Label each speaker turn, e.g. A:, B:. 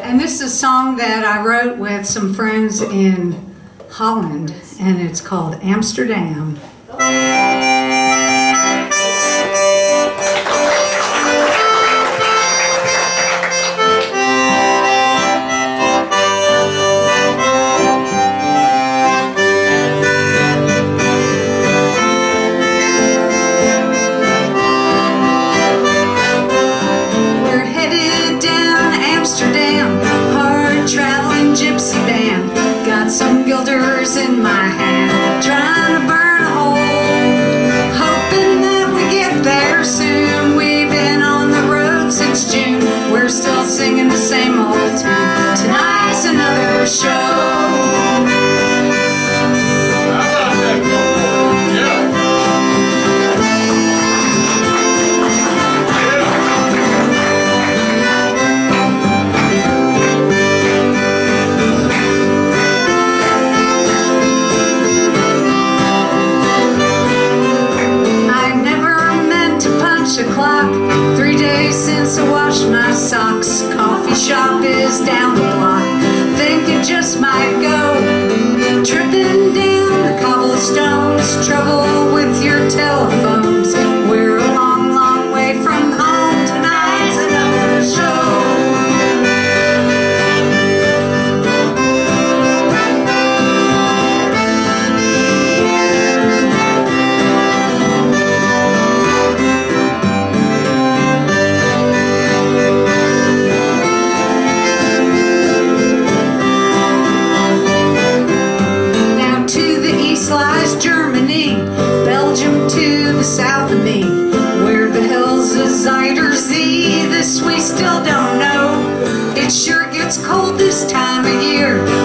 A: And this is a song that I wrote with some friends in Holland, and it's called Amsterdam. Some guilders in my hand, trying to burn a hole, hoping that we get there soon. We've been on the road since June, we're still singing the same old tune. Tonight's another show. O'clock, 3 days since I washed my socks. Coffee shop is down the block. Think it just might go. Tripping down the cobblestones, trouble with your telephones. We're a long, long way from home. Tonight's another show. Lies Germany, Belgium to the south of me. Where the hell's a Zuiderzee? This we still don't know. It sure gets cold this time of year.